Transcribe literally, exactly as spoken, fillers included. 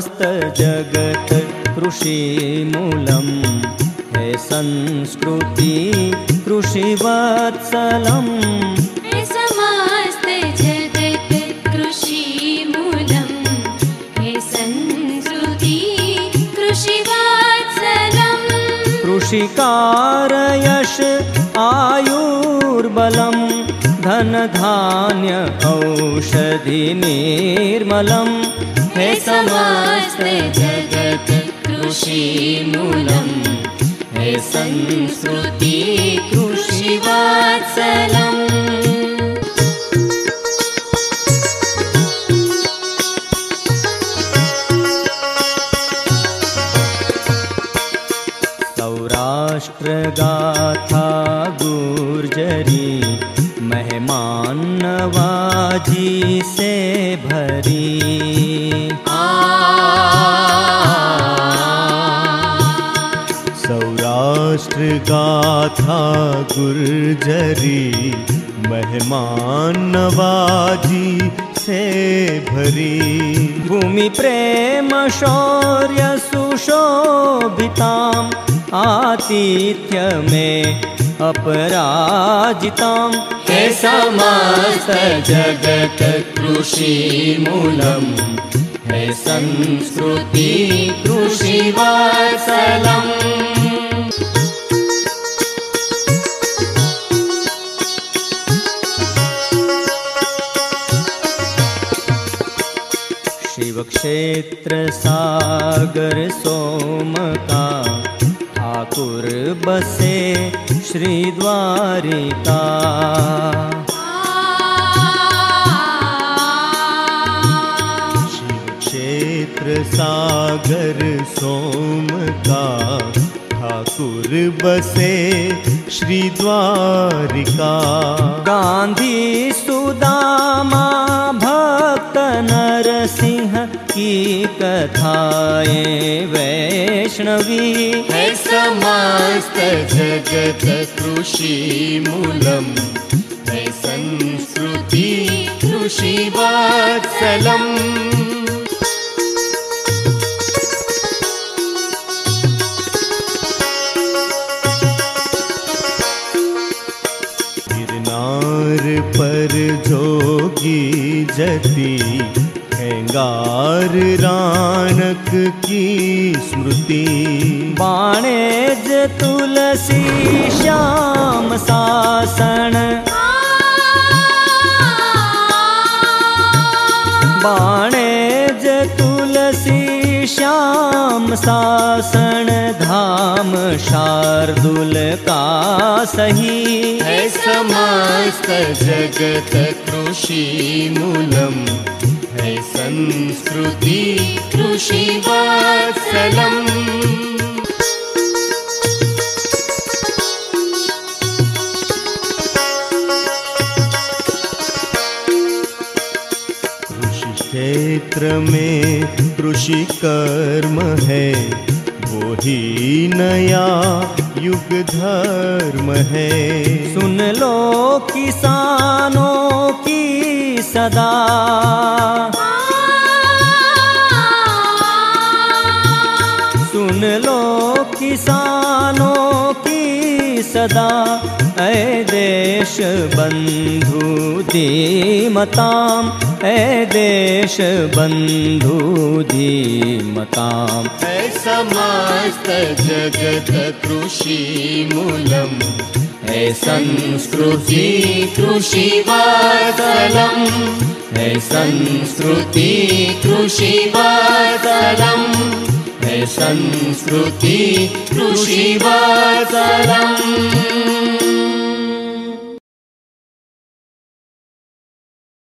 समस्त जगत कृषिमूलम् हे संस्कृति कृषिवत्सलम् हे समस्त जगत कृषिमूलम् हे संस्कृति कृषिवत्सलम् कृषिकारयश आयुर्बलम् धन धान्य औषधि निर्मलम् हे समस्त जगत कृषिमूलम् हे संस्कृति कृषिवत्सलम् सौराष्ट्रगाथा गुर्जरी मेहमान नवाजी से भरी सौराष्ट्र गाथा गुर्जरी मेहमान नवाजी से भरी भूमि प्रेम शौर्य सुशोभिताम् आतिथ्य में अपराजिताम् हे समस्त जगत कृषिमूलम् हे संस्कृति कृषिवत्सलम् शिव क्षेत्र सागर सोमका ठाकुर बसे श्री द्वारिका शिव क्षेत्र सागर सोमका ठाकुर बसे श्री द्वारिका गांधी सुदामा भक्त नरसिंह की कथाएं वैष्णवी हे समस्त जगत कृषिमूलम् हे संस्कृति कृषिवत्सलम् गिरनार पर जोगी जति खेंगार राणक की स्मृति बाणेज तुलसी श्याम सासन बाणेज तुलसी श्याम सासन धाम शार्दुल का सही हे समस्त जगत कृषिमूलम् हे संस्कृति कृषिवत्सलम् कृषि क्षेत्र में कृषि कर्म है वो ही नया युग धर्म है सुन लो किसानों की सदा सुन लो किसानों की सदा ऐ देश बंधु धीमताम् ऐ देश बंधु धीमताम् हे समस्त जगत कृषिमूलम् हे संस्कृति कृषिवत्सलम् हे संस्कृति कृषिवत्सलम् हे संस्कृति कृषिवत्सलम्।